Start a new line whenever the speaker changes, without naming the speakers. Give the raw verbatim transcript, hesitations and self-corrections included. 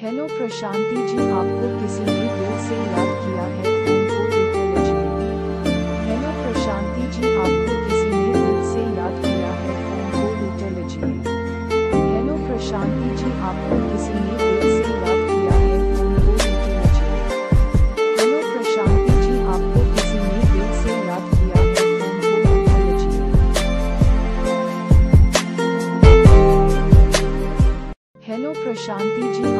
Hello Prashanti जी, आपको किसी ने दिल से याद किया है, फोन को उठा लीजिए। हेलो प्रशांति जी, आपको किसी ने दिल से याद किया है, फोन को उठा लीजिए। हेलो प्रशांति जी, आपको किसी ने दिल से याद किया है, फोन को उठा लीजिए। हेलो प्रशांति जी, आपको किसी ने दिल से याद किया है, फोन को उठा लीजिए। हेलो प्रशांति जी,